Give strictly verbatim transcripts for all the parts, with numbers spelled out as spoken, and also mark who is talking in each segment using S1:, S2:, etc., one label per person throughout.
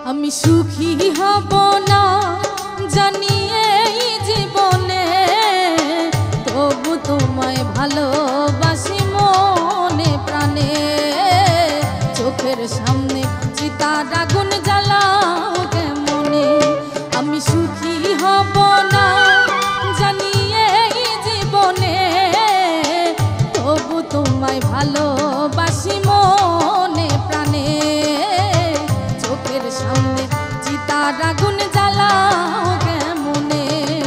S1: আমি সুখী হব না জানি এই জীবনে, তবু তোমায় ভালোবাসি মনে প্রাণে। চোখের সামনে চিতার আগুন জ্বালাও কেমনে। আমি সুখী হব না জানি এই জীবনে, তবু তোমায় ভালোবাসি মনে প্রাণে। চোখের সামনে চিতার আগুন জ্বালাও কেমনে।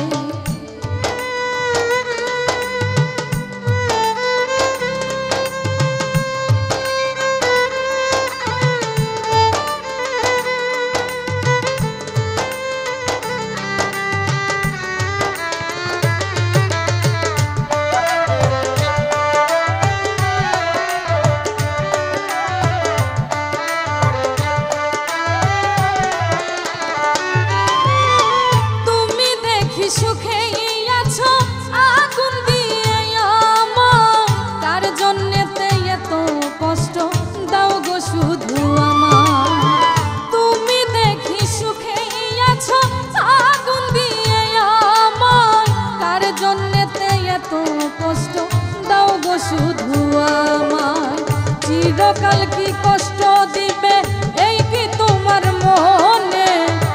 S1: সুখেই আছো আগুন দিয়ে আমার, তার জন্যেতে এত কষ্ট দাও গো শুধু আমার। তুমি দেখি সুখেই আছো আগুন দিয়ে আমার, তার জন্যেতে এত কষ্ট দাও গো শুধু আমার। চিরকাল কি কষ্ট দিবে এই কি তোমার মনে,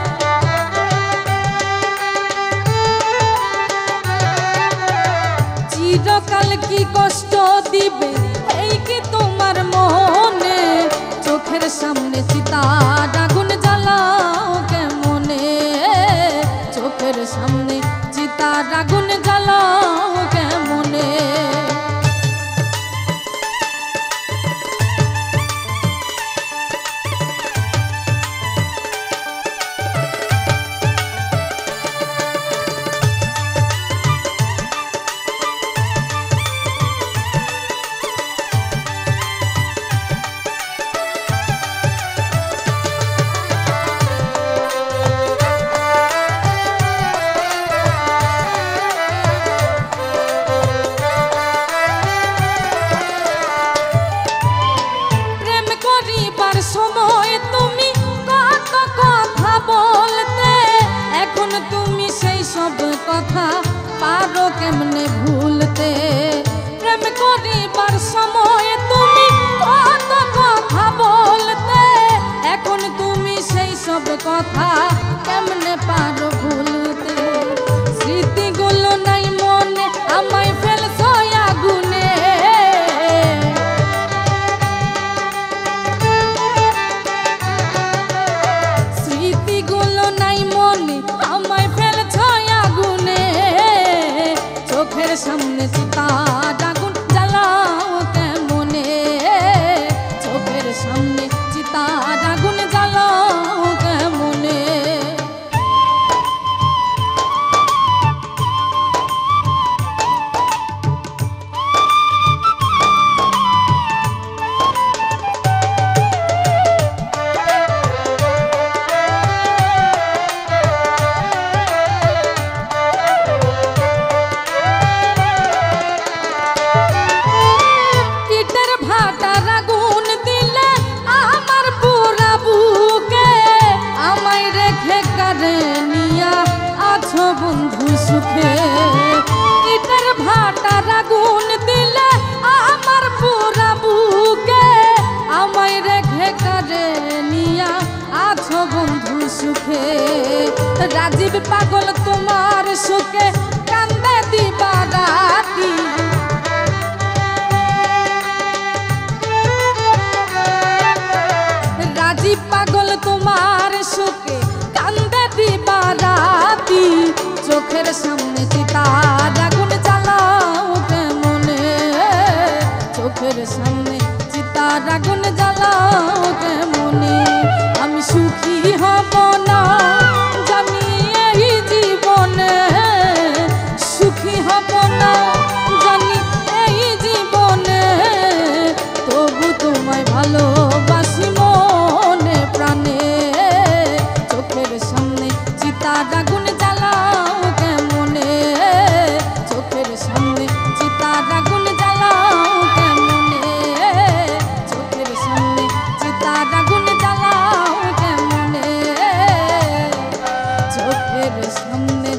S1: চিরকাল কি কষ্ট দিবে এই কি তোমার মনে। চোখের সামনে চিতার আগুন জ্বালাও কেমনে। চোখের সামনে চিতার আগুন জ্বালাও কেমনে। সময় তুমি কত কথা বলতে, এখন তুমি সেই সব কথা পারো কেমনে ভুলতে। প্রেম করিবার সময় তুমি কত কথা বলতে, এখন তুমি সেই সব কথা কেমনে পারো ভুলতে। স্মৃতিগুলো নাই মনে আমায় ফেলছো আগুনে, চোখের সামনে চিতার আগুন জ্বালাও কেমনে। চোখের সামনে চিতার আগুন জ্বালাও কেমনে। বন্ধু সুখে ইটের ভাটার আগুন দিলে আমার পুরা বুকে, আমায় রেখে কারে নিয়া আছো বন্ধু সুখে। রাজীব পাগল তোমার সুখে কান্দে দিবা রাতি, রাজীব পাগল তোমার সুখে কান্দে দিবা রাতি। চোখের সামনে চিতার আগুন জ্বালাও কেমনে। চোখের সামনে চিতার আগুন জ্বালাও কেমনে। আমি সুখী হব না জানি এই জীবনে, সুখী হব না জানি এই জীবনে, তবু তোমায় ভালোবাসি মনে প্রাণে। চোখের সামনে চিতার আগুন জ্বালাও কেমনে। চোখের সামনে চিতার আগুন জ্বালাও কেমনে। চোখের সামনে চিতার আগুন জ্বালাও কেমনে। এর সামনে